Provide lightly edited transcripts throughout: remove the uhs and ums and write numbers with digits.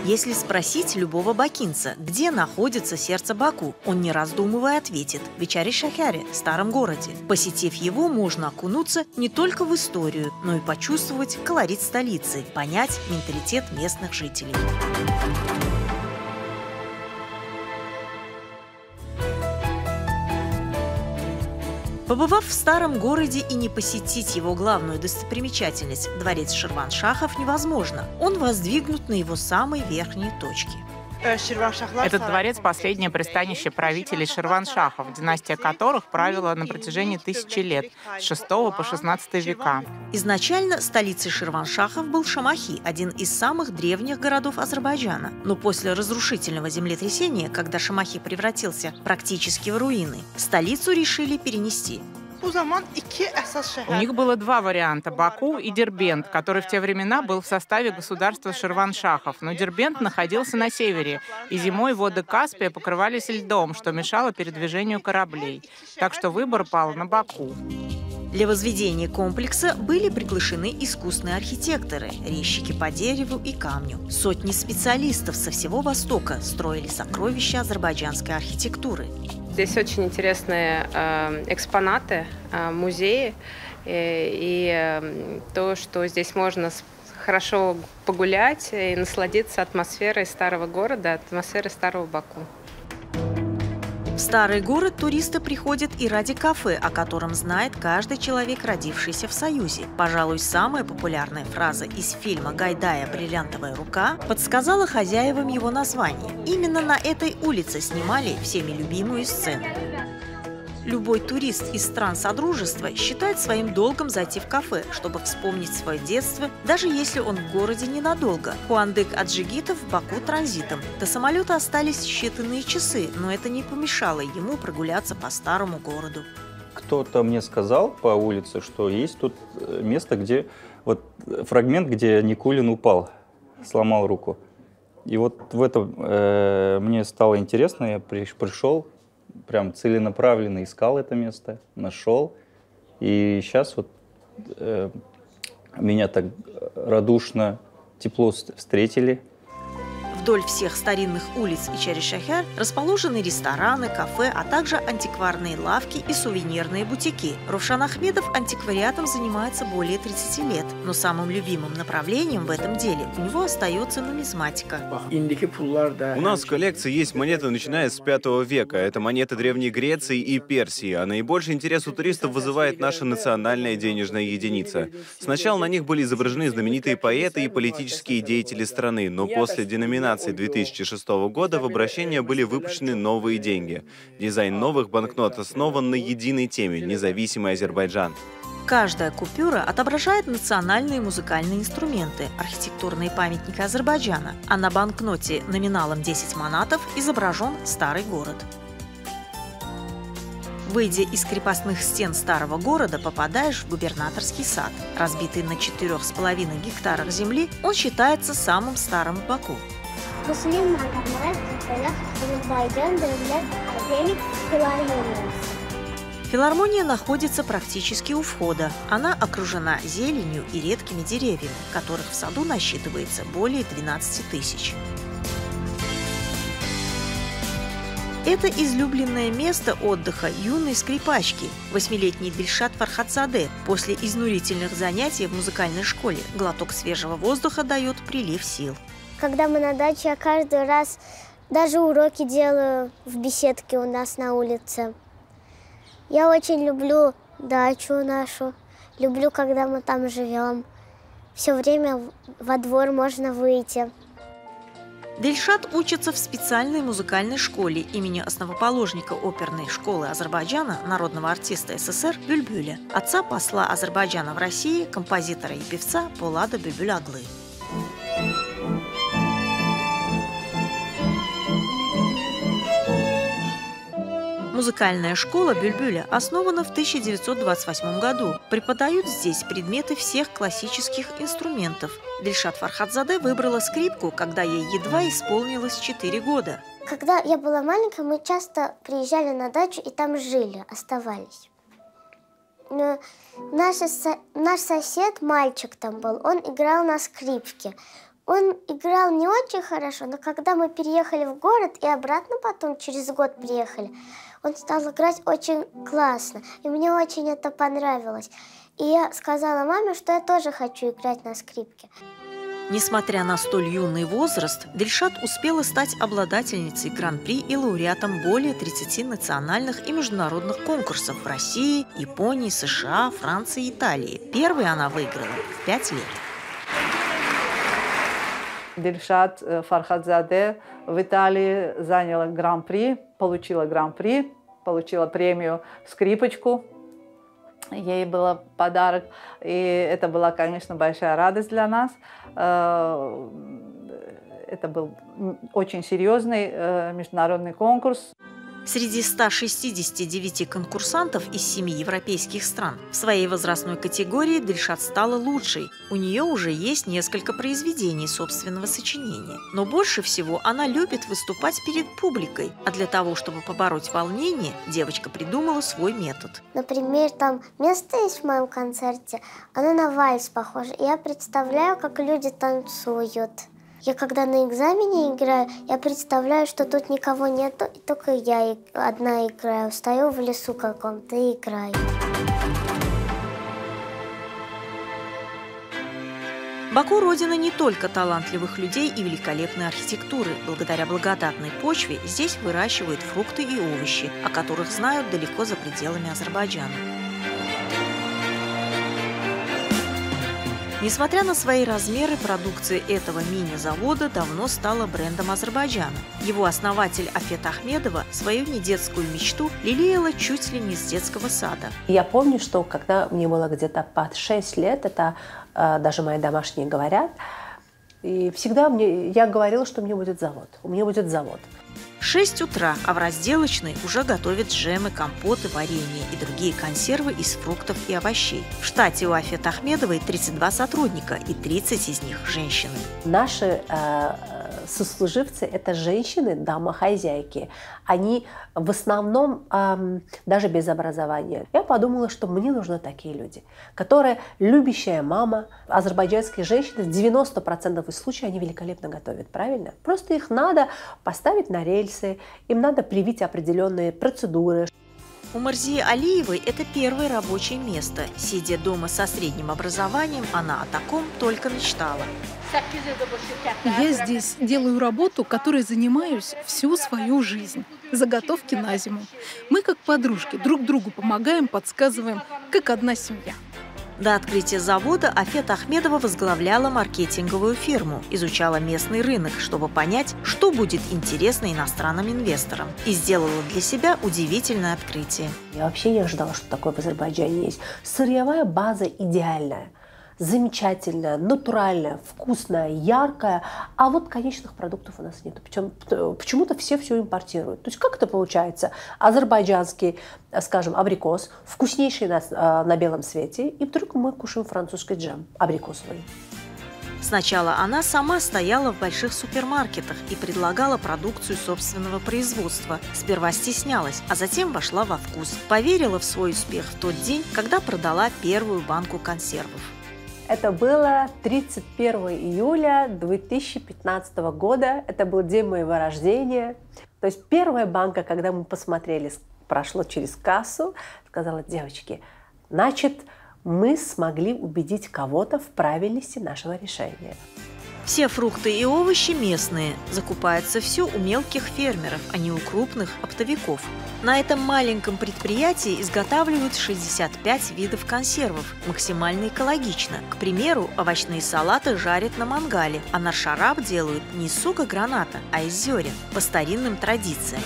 Если спросить любого бакинца, где находится сердце Баку, он не раздумывая ответит – в Ичари-Шахяре, старом городе. Посетив его, можно окунуться не только в историю, но и почувствовать колорит столицы, понять менталитет местных жителей. Побывав в старом городе и не посетить его главную достопримечательность – дворец Ширваншахов, невозможно. Он воздвигнут на его самой верхней точке. Этот дворец – последнее пристанище правителей Ширваншахов, династия которых правила на протяжении 1000 лет, с 6 по 16 века. Изначально столицей Ширваншахов был Шамахи, один из самых древних городов Азербайджана. Но после разрушительного землетрясения, когда Шамахи превратился практически в руины, столицу решили перенести. У них было два варианта – Баку и Дербент, который в те времена был в составе государства Ширваншахов. Но Дербент находился на севере, и зимой воды Каспия покрывались льдом, что мешало передвижению кораблей. Так что выбор пал на Баку. Для возведения комплекса были приглашены искусные архитекторы, резчики по дереву и камню. Сотни специалистов со всего Востока строили сокровища азербайджанской архитектуры. Здесь очень интересные экспонаты, музеи, и то, что здесь можно хорошо погулять и насладиться атмосферой старого города, атмосферой старого Баку. В старый город туристы приходят и ради кафе, о котором знает каждый человек, родившийся в Союзе. Пожалуй, самая популярная фраза из фильма Гайдая «Бриллиантовая рука» подсказала хозяевам его название. Именно на этой улице снимали всеми любимую сцену. Любой турист из стран Содружества считает своим долгом зайти в кафе, чтобы вспомнить свое детство, даже если он в городе ненадолго. Куандык Аджигитов в Баку транзитом. До самолета остались считанные часы, но это не помешало ему прогуляться по старому городу. Кто-то мне сказал по улице, что есть тут место, где вот фрагмент, где Никулин упал, сломал руку. И вот в этом мне стало интересно, я пришел, прям целенаправленно искал это место, нашел. И сейчас вот меня так радушно, тепло встретили. Вдоль всех старинных улиц Ичари-Шахяр расположены рестораны, кафе, а также антикварные лавки и сувенирные бутики. Рушан Ахмедов антиквариатом занимается более 30 лет, но самым любимым направлением в этом деле у него остается нумизматика. У нас в коллекции есть монеты, начиная с 5 века. Это монеты Древней Греции и Персии, а наибольший интерес у туристов вызывает наша национальная денежная единица. Сначала на них были изображены знаменитые поэты и политические деятели страны, но после деноминации 2006 года в обращение были выпущены новые деньги. Дизайн новых банкнот основан на единой теме – независимый Азербайджан. Каждая купюра отображает национальные музыкальные инструменты, архитектурные памятники Азербайджана, а на банкноте номиналом 10 манатов изображен старый город. Выйдя из крепостных стен старого города, попадаешь в губернаторский сад. Разбитый на 4,5 гектарах земли, он считается самым старым в Баку. Филармония находится практически у входа. Она окружена зеленью и редкими деревьями, которых в саду насчитывается более 12 тысяч. Это излюбленное место отдыха юной скрипачки, 8-летней Дильшат Фархадзаде. После изнурительных занятий в музыкальной школе глоток свежего воздуха дает прилив сил. Когда мы на даче, я каждый раз даже уроки делаю в беседке у нас на улице. Я очень люблю дачу нашу, люблю, когда мы там живем. Все время во двор можно выйти. Дильшат учится в специальной музыкальной школе имени основоположника оперной школы Азербайджана, народного артиста СССР Бюльбюля, отца посла Азербайджана в России, композитора и певца Полада Бюлбюл-Аглы. Музыкальная школа Бюльбюля основана в 1928 году. Преподают здесь предметы всех классических инструментов. Дильшат Фархадзаде выбрала скрипку, когда ей едва исполнилось 4 года. Когда я была маленькая, мы часто приезжали на дачу и там жили, оставались. Но наш сосед, мальчик там был, он играл на скрипке. Он играл не очень хорошо, но когда мы переехали в город и обратно потом через год приехали, он стал играть очень классно, и мне очень это понравилось. И я сказала маме, что я тоже хочу играть на скрипке. Несмотря на столь юный возраст, Дильшат успела стать обладательницей гран-при и лауреатом более 30 национальных и международных конкурсов в России, Японии, США, Франции и Италии. Первый она выиграла в 5 лет. Дильшат Фархадзаде в Италии заняла гран-при, получила премию «Скрипочку». Ей был подарок, и это была, конечно, большая радость для нас. Это был очень серьезный международный конкурс. Среди 169 конкурсантов из 7 европейских стран в своей возрастной категории Дильшат стала лучшей. У нее уже есть несколько произведений собственного сочинения. Но больше всего она любит выступать перед публикой. А для того, чтобы побороть волнение, девочка придумала свой метод. Например, там место есть в моем концерте, оно на вальс похоже. Я представляю, как люди танцуют. Я когда на экзамене играю, я представляю, что тут никого нету, и только я одна играю. Стою в лесу каком-то и играю. Баку – родина не только талантливых людей и великолепной архитектуры. Благодаря благодатной почве здесь выращивают фрукты и овощи, о которых знают далеко за пределами Азербайджана. Несмотря на свои размеры, продукция этого мини-завода давно стала брендом Азербайджана. Его основатель Афет Ахмедова свою недетскую мечту лелеяла чуть ли не с детского сада. Я помню, что когда мне было где-то под 6 лет, это даже мои домашние говорят, и всегда я говорила, что у меня будет завод. 6 утра, а в разделочной уже готовят джемы, компоты, варенье и другие консервы из фруктов и овощей. В штате у Афет Ахмедовой 32 сотрудника, и 30 из них – женщины. Наши сослуживцы – это женщины, домохозяйки. Они в основном даже без образования. Я подумала, что мне нужны такие люди, которые любящая мама. Азербайджанские женщины в 90% из случаев они великолепно готовят, правильно? Просто их надо поставить на рельсы, им надо привить определенные процедуры. У Марзии Алиевой это первое рабочее место. Сидя дома со средним образованием, она о таком только мечтала. Я здесь делаю работу, которой занимаюсь всю свою жизнь. Заготовки на зиму. Мы как подружки друг другу помогаем, подсказываем, как одна семья. До открытия завода Афет Ахмедова возглавляла маркетинговую фирму, изучала местный рынок, чтобы понять, что будет интересно иностранным инвесторам, и сделала для себя удивительное открытие. Я вообще не ожидала, что такое в Азербайджане есть. Сырьевая база идеальная, замечательная, натуральная, вкусная, яркая, а вот конечных продуктов у нас нет. Почему-то все импортируют. То есть как это получается? Азербайджанский, скажем, абрикос, вкуснейший на белом свете, и вдруг мы кушаем французский джем абрикосовый. Сначала она сама стояла в больших супермаркетах и предлагала продукцию собственного производства. Сперва стеснялась, а затем вошла во вкус. Поверила в свой успех в тот день, когда продала первую банку консервов. Это было 31 июля 2015 года. Это был день моего рождения. То есть первая банка, когда мы посмотрели, прошло через кассу, сказала: девочки, значит, мы смогли убедить кого-то в правильности нашего решения. Все фрукты и овощи местные. Закупается все у мелких фермеров, а не у крупных оптовиков. На этом маленьком предприятии изготавливают 65 видов консервов, максимально экологично. К примеру, овощные салаты жарят на мангале, а наршараб делают не из сока граната, а из зерен, по старинным традициям.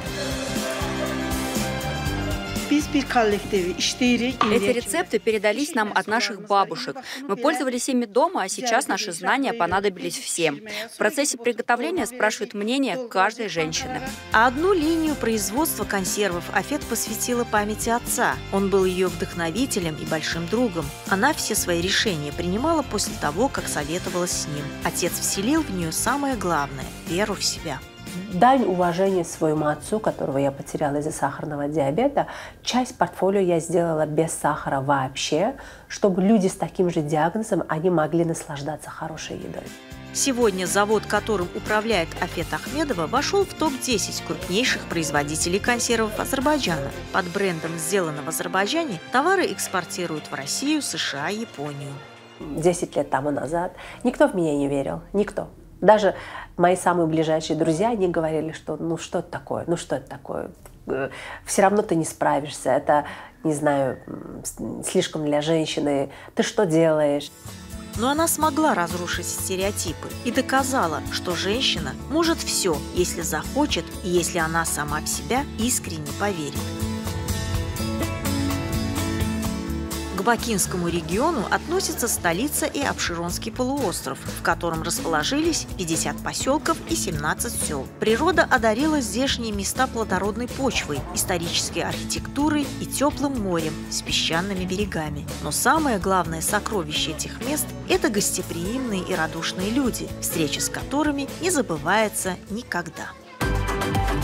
Эти рецепты передались нам от наших бабушек. Мы пользовались ими дома, а сейчас наши знания понадобились всем. В процессе приготовления спрашивают мнение каждой женщины. А одну линию производства консервов Афет посвятила памяти отца. Он был ее вдохновителем и большим другом. Она все свои решения принимала после того, как советовалась с ним. Отец вселил в нее самое главное – веру в себя. Дань уважения своему отцу, которого я потеряла из-за сахарного диабета, часть портфолио я сделала без сахара вообще, чтобы люди с таким же диагнозом, они могли наслаждаться хорошей едой. Сегодня завод, которым управляет Афет Ахмедова, вошел в топ-10 крупнейших производителей консервов Азербайджана. Под брендом «Сделано в Азербайджане» товары экспортируют в Россию, США и Японию. 10 лет тому назад никто в меня не верил, никто. Даже мои самые ближайшие друзья, они говорили, что ну что это такое, все равно ты не справишься, это, не знаю, слишком для женщины, ты что делаешь? Но она смогла разрушить стереотипы и доказала, что женщина может все, если захочет и если она сама в себя искренне поверит. К Бакинскому региону относится столица и Абшеронский полуостров, в котором расположились 50 поселков и 17 сел. Природа одарила здешние места плодородной почвой, исторической архитектурой и теплым морем с песчаными берегами. Но самое главное сокровище этих мест – это гостеприимные и радушные люди, встреча с которыми не забывается никогда.